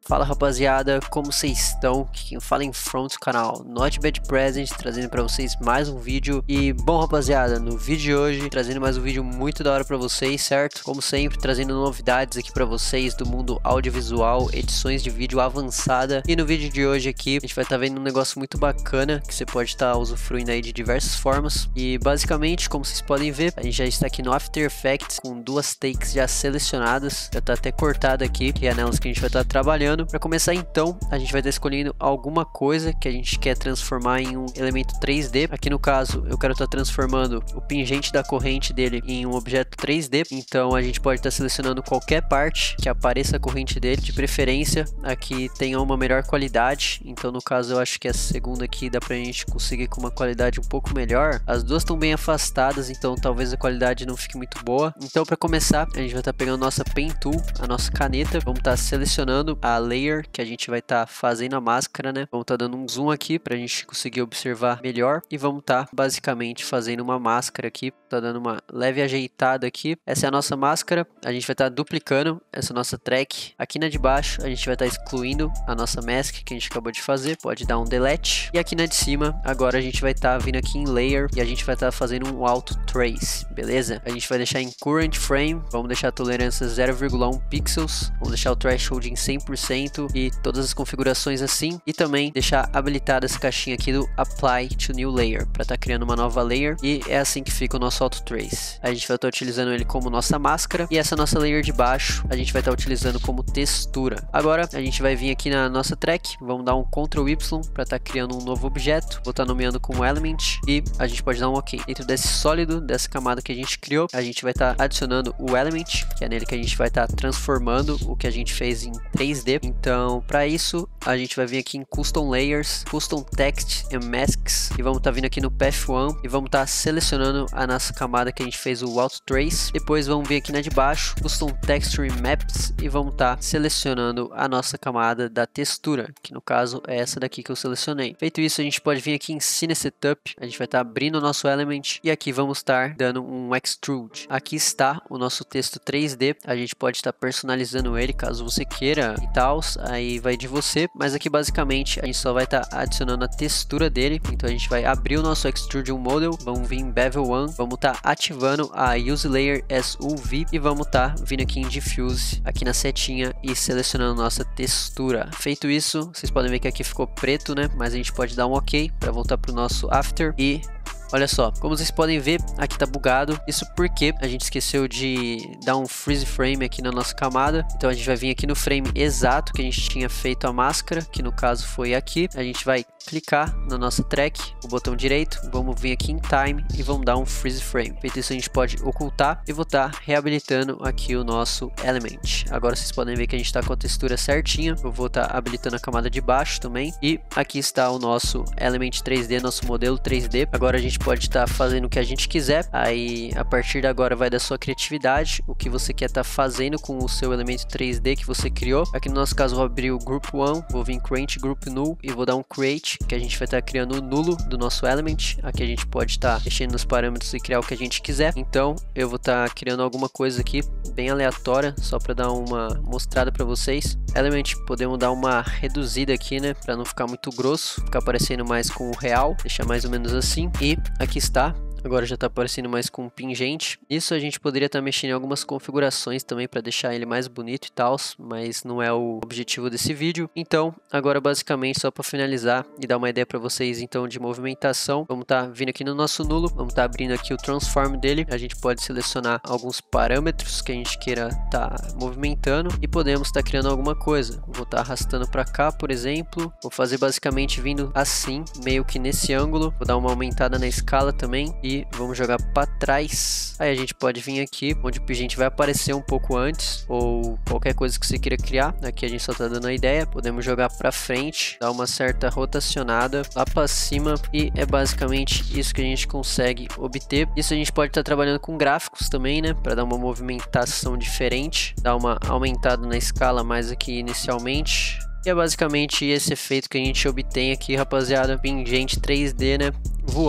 Fala rapaziada, como vocês estão? Aqui quem fala em front do canal Not Bad Present, trazendo pra vocês mais um vídeo. E bom rapaziada, no vídeo de hoje, trazendo mais um vídeo muito da hora pra vocês, certo? Como sempre, trazendo novidades aqui pra vocês do mundo audiovisual, edições de vídeo avançada. E no vídeo de hoje aqui, a gente vai estar vendo um negócio muito bacana, que você pode estar usufruindo aí de diversas formas. E basicamente, como vocês podem ver, a gente já está aqui no After Effects, com duas takes já selecionadas. Já tá até cortada aqui, que é nelas que a gente vai estar trabalhando. Para começar então, a gente vai estar escolhendo alguma coisa que a gente quer transformar em um elemento 3D. Aqui no caso, eu quero estar transformando o pingente da corrente dele em um objeto 3D. Então a gente pode estar selecionando qualquer parte que apareça a corrente dele, de preferência aqui tenha uma melhor qualidade. Então no caso eu acho que essa segunda aqui dá pra gente conseguir com uma qualidade um pouco melhor. As duas estão bem afastadas, então talvez a qualidade não fique muito boa. Então para começar, a gente vai estar pegando nossa Pen Tool, a nossa caneta, vamos estar selecionando a layer que a gente vai estar fazendo a máscara, né? Vamos estar dando um zoom aqui pra gente conseguir observar melhor e vamos estar basicamente fazendo uma máscara aqui, tá dando uma leve ajeitada aqui. Essa é a nossa máscara, a gente vai estar duplicando essa nossa track. Aqui na de baixo a gente vai estar excluindo a nossa mask que a gente acabou de fazer, pode dar um delete. E aqui na de cima, agora a gente vai estar vindo aqui em layer e a gente vai estar fazendo um auto trace, beleza? A gente vai deixar em current frame, vamos deixar a tolerância 0,1 pixels, vamos deixar o threshold em 100% e todas as configurações assim, e também deixar habilitada essa caixinha aqui do Apply to New Layer para estar criando uma nova layer, e é assim que fica o nosso Auto Trace. A gente vai estar utilizando ele como nossa máscara e essa nossa layer de baixo a gente vai estar utilizando como textura. Agora a gente vai vir aqui na nossa track, vamos dar um Ctrl Y para estar criando um novo objeto, vou estar nomeando como Element e a gente pode dar um OK. Dentro desse sólido, dessa camada que a gente criou, a gente vai estar adicionando o Element, que é nele que a gente vai estar transformando o que a gente fez em 3D. Então, para isso, a gente vai vir aqui em Custom Layers, Custom Text and Masks, e vamos estar vindo aqui no Path 1 e vamos estar selecionando a nossa camada que a gente fez o Auto Trace. Depois vamos vir aqui na de baixo, Custom Texture Maps, e vamos estar selecionando a nossa camada da textura, que no caso é essa daqui que eu selecionei. Feito isso, a gente pode vir aqui em Scene Setup, a gente vai estar abrindo o nosso Element e aqui vamos estar dando um Extrude. Aqui está o nosso texto 3D, a gente pode estar personalizando ele caso você queira e tal. Aí vai de você, mas aqui basicamente a gente só vai estar adicionando a textura dele. Então a gente vai abrir o nosso Extrude Model, vamos vir em Bevel 1, vamos estar ativando a Use Layer as UV e vamos estar vindo aqui em Diffuse, aqui na setinha e selecionando nossa textura. Feito isso, vocês podem ver que aqui ficou preto, né? Mas a gente pode dar um OK para voltar para o nosso After e olha só, como vocês podem ver, aqui tá bugado. Isso porque a gente esqueceu de dar um freeze frame aqui na nossa camada. Então a gente vai vir aqui no frame exato que a gente tinha feito a máscara, que no caso foi aqui. A gente vai clicar na nossa track, o botão direito, vamos vir aqui em time e vamos dar um freeze frame. Feito isso, a gente pode ocultar e vou estar reabilitando aqui o nosso element. Agora vocês podem ver que a gente está com a textura certinha. Eu vou estar habilitando a camada de baixo também. E aqui está o nosso element 3D, nosso modelo 3D. Agora a gente pode estar fazendo o que a gente quiser. Aí a partir de agora vai da sua criatividade, o que você quer estar fazendo com o seu elemento 3D que você criou. Aqui no nosso caso eu vou abrir o Group 1, vou vir em Create Group Null e vou dar um Create, que a gente vai estar criando o nulo do nosso element. Aqui a gente pode estar mexendo nos parâmetros e criar o que a gente quiser. Então eu vou estar criando alguma coisa aqui bem aleatória, só para dar uma mostrada para vocês. Element, podemos dar uma reduzida aqui, né, para não ficar muito grosso, ficar parecendo mais com o real, deixar mais ou menos assim. E aqui está. Agora já está aparecendo mais com um pingente. Isso a gente poderia estar mexendo em algumas configurações também para deixar ele mais bonito e tal, mas não é o objetivo desse vídeo. Então, agora basicamente só para finalizar e dar uma ideia para vocês então de movimentação, vamos estar vindo aqui no nosso nulo, vamos estar abrindo aqui o transform dele. A gente pode selecionar alguns parâmetros que a gente queira estar movimentando e podemos estar criando alguma coisa. Vou estar arrastando para cá, por exemplo. Vou fazer basicamente vindo assim, meio que nesse ângulo. Vou dar uma aumentada na escala também e vamos jogar para trás. Aí a gente pode vir aqui, onde o pingente vai aparecer um pouco antes, ou qualquer coisa que você queira criar. Aqui a gente só tá dando a ideia. Podemos jogar para frente, dar uma certa rotacionada lá para cima, e é basicamente isso que a gente consegue obter. Isso a gente pode estar trabalhando com gráficos também, né, para dar uma movimentação diferente, dar uma aumentada na escala mais aqui inicialmente. E é basicamente esse efeito que a gente obtém aqui, rapaziada. Pingente 3D, né, voando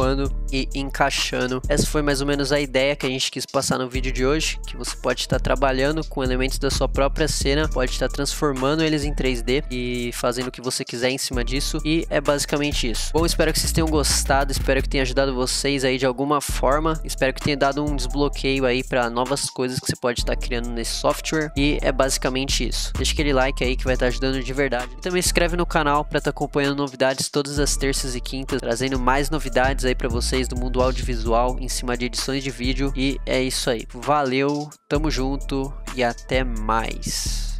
e encaixando. Essa foi mais ou menos a ideia que a gente quis passar no vídeo de hoje, que você pode estar trabalhando com elementos da sua própria cena, pode estar transformando eles em 3D e fazendo o que você quiser em cima disso, e é basicamente isso. Bom, espero que vocês tenham gostado, espero que tenha ajudado vocês aí de alguma forma, espero que tenha dado um desbloqueio aí para novas coisas que você pode estar criando nesse software, e é basicamente isso. Deixa aquele like aí que vai estar ajudando de verdade. E também se inscreve no canal para estar acompanhando novidades todas as terças e quintas, trazendo mais novidades aí para vocês do mundo audiovisual em cima de edições de vídeo. E é isso aí. Valeu, tamo junto e até mais.